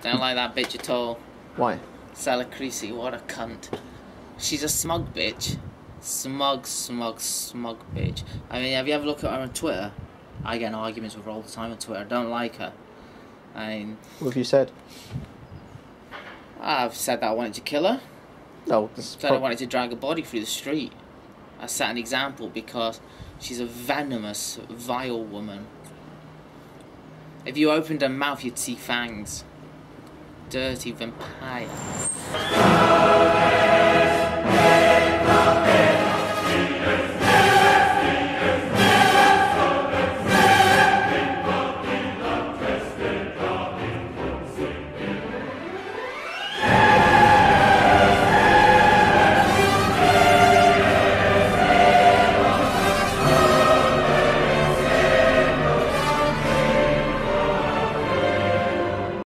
Don't like that bitch at all. Why? Stella Creasy, what a cunt. She's a smug bitch. Smug bitch. I mean, have you ever looked at her on Twitter? I get in arguments with her all the time on Twitter. I don't like her. I mean... What have you said? I've said that I wanted to kill her. No. Said I wanted to drag a body through the street. I set an example because she's a venomous, vile woman. If you opened her mouth, you'd see fangs. Dirty vampire.